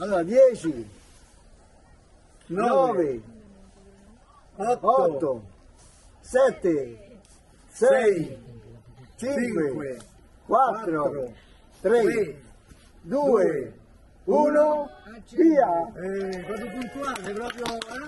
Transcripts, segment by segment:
Allora, 10, 9, 8, 7, 6, 5, 4, 3, 2, 1, via! Proprio puntuale, proprio...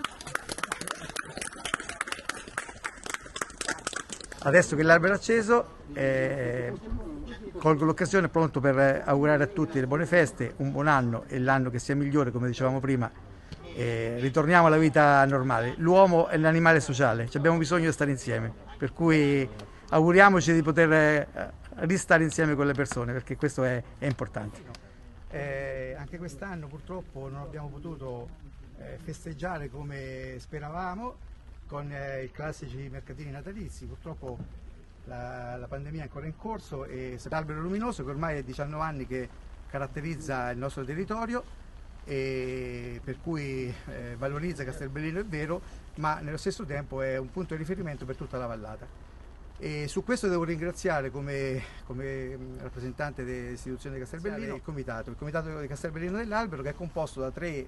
Adesso che l'albero è acceso, colgo l'occasione pronto per augurare a tutti le buone feste, un buon anno e l'anno che sia migliore, come dicevamo prima. Ritorniamo alla vita normale. L'uomo è l'animale sociale, abbiamo bisogno di stare insieme, per cui auguriamoci di poter ristare insieme con le persone, perché questo è importante. Anche quest'anno purtroppo non abbiamo potuto festeggiare come speravamo con i classici mercatini natalizi. Purtroppo la pandemia è ancora in corso e l'albero luminoso, che ormai è 19 anni che caratterizza il nostro territorio e per cui valorizza Castelbellino, è vero, ma nello stesso tempo è un punto di riferimento per tutta la vallata. E su questo devo ringraziare come rappresentante dell'istituzione di Castelbellino il comitato di Castelbellino dell'Albero, che è composto da tre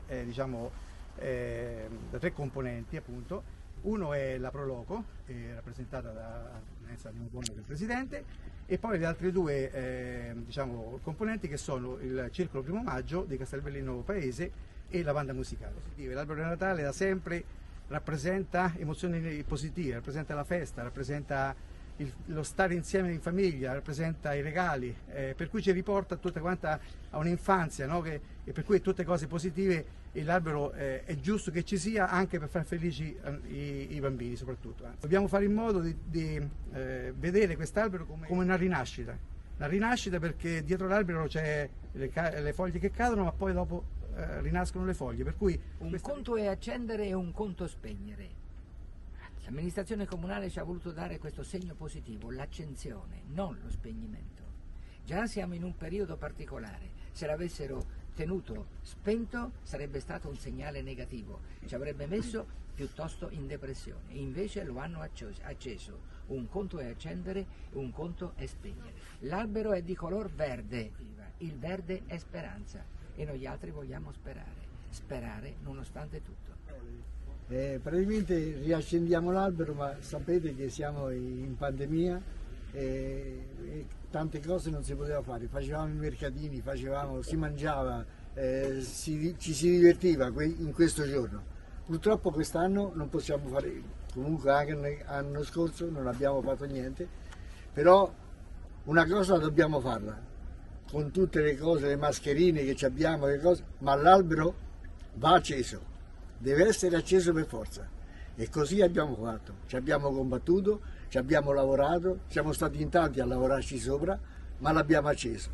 componenti, appunto. Uno è la Proloco, rappresentata da Nenza Neopollo, che è il presidente, e poi le altre due componenti, che sono il Circolo Primo Maggio di Castelbellino Paese e la banda musicale. L'albero di Natale da sempre rappresenta emozioni positive, rappresenta la festa, rappresenta lo stare insieme in famiglia, rappresenta i regali, per cui ci riporta tutta quanta a un'infanzia, no? E per cui tutte cose positive, e l'albero è giusto che ci sia anche per far felici i bambini soprattutto. Dobbiamo fare in modo di vedere quest'albero come una rinascita, perché dietro l'albero c'è le foglie che cadono, ma poi dopo rinascono le foglie. Per cui un conto è accendere e un conto spegnere. L'amministrazione comunale ci ha voluto dare questo segno positivo, l'accensione, non lo spegnimento. Già siamo in un periodo particolare, se l'avessero tenuto spento sarebbe stato un segnale negativo, ci avrebbe messo piuttosto in depressione, invece lo hanno acceso. Un conto è accendere e un conto è spegnere. L'albero è di color verde, il verde è speranza e noi altri vogliamo sperare nonostante tutto. Praticamente riaccendiamo l'albero, ma sapete che siamo in pandemia e tante cose non si poteva fare. Facevamo i mercatini, si mangiava, ci si divertiva in questo giorno. Purtroppo quest'anno non possiamo fare, comunque anche l'anno scorso non abbiamo fatto niente, però una cosa dobbiamo farla, con tutte le cose, le mascherine che abbiamo, ma l'albero va acceso. Deve essere acceso per forza, e così abbiamo fatto, ci abbiamo combattuto, ci abbiamo lavorato, siamo stati in tanti a lavorarci sopra, ma l'abbiamo acceso.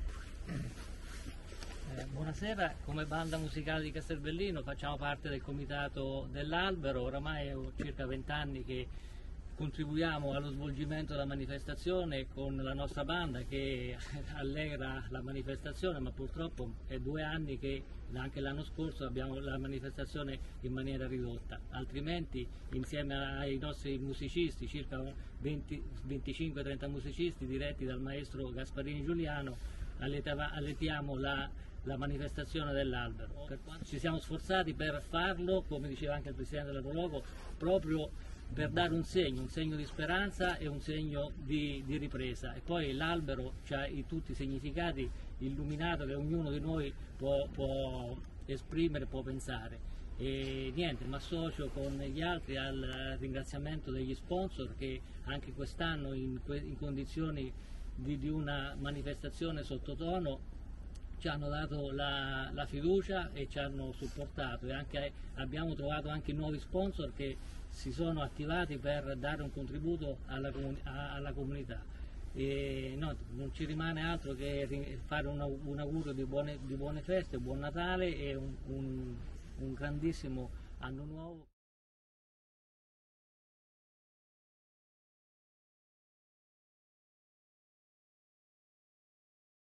Buonasera, come banda musicale di Castelbellino facciamo parte del comitato dell'Albero, oramai è circa 20 anni che contribuiamo allo svolgimento della manifestazione con la nostra banda che allegra la manifestazione, ma purtroppo è 2 anni che anche l'anno scorso abbiamo la manifestazione in maniera ridotta, altrimenti insieme ai nostri musicisti, circa 25-30 musicisti diretti dal maestro Gasparini Giuliano, alletiamo la manifestazione dell'albero. Ci siamo sforzati per farlo, come diceva anche il presidente della Proloco, proprio per dare un segno di speranza e un segno di ripresa. E poi l'albero ha tutti i significati illuminato che ognuno di noi può esprimere, può pensare. E niente, mi associo con gli altri al ringraziamento degli sponsor che anche quest'anno in condizioni di una manifestazione sottotono ci hanno dato la fiducia e ci hanno supportato, e abbiamo trovato anche nuovi sponsor che si sono attivati per dare un contributo alla comunità. E no, non ci rimane altro che fare un augurio di buone feste, buon Natale e un grandissimo anno nuovo.